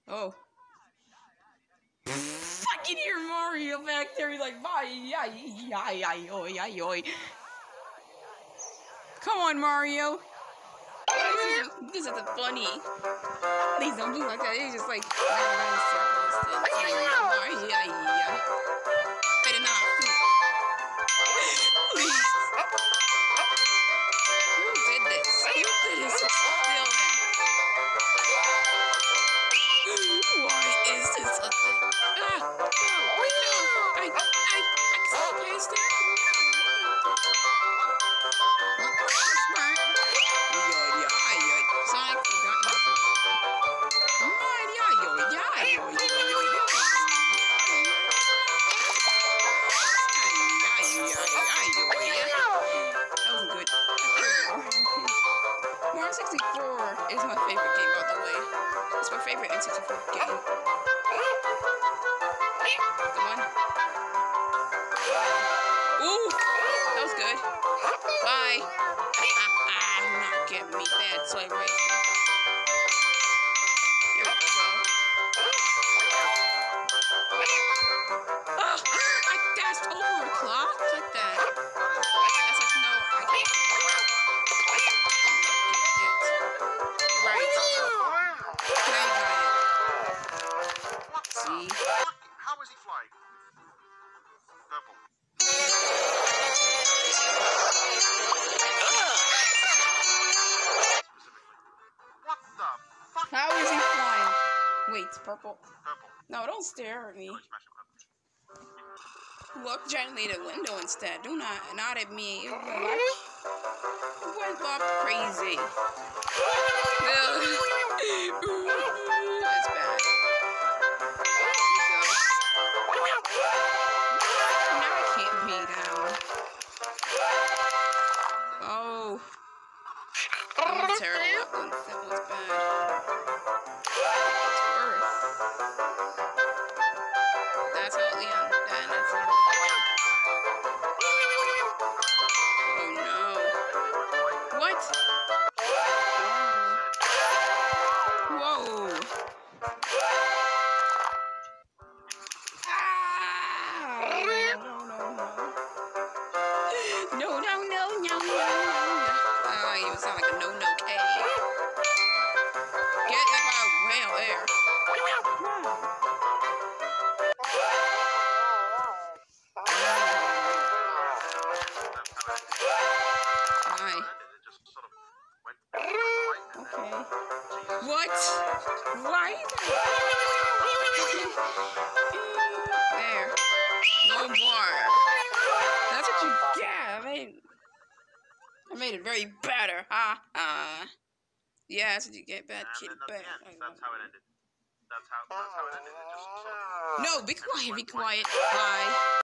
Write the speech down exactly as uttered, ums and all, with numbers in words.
Oh. I can hear Mario back there. He's like, bye, yeah, yeah, yeah, yeah, yeah, yeah. Come on, Mario. This isn't, this isn't funny. Please don't do like that. It's just like running around in circles. Yeah, yeah, yeah. Better not. Please. Who did this? Who did this? It's still there. Why is this a thing? Ah! No! No! I, I, I can still paste it. Sonic forgot nothing. That wasn't good. Mario sixty-four is my favorite game, by the way. It's my favorite N sixty-four game. Come on. Ooh! That was good. Bye! Ah, do not get me that toy racing. Here we go. Oh! I dashed over a clock like that. That's like, no, I can't. Right. Now you got it. See? How is he flying? Purple. What the fuck? How is he flying? Wait, purple. Purple. No, don't stare at me. Smash it, purple. Look gently at the window instead. Do not, not at me. You went up crazy. That's bad. Now I can't be down. Oh. That was terrible. That was, that was bad. It's Earth. That's all, Leon. That, that's all. Oh no. What? Whoa. Ah! No, no, no. No, no, no, no, no, no. Oh, you sound like a no-no K. Get up out whale there. Why? Okay. What? Why? There. No more. That's what you get. I made, I made it very better. Ha ha. Yeah, that's what you get, bad kid. Bad. That's how it ended. That's how, that's how it ended. It just sort of... No, be quiet, be quiet. Bye.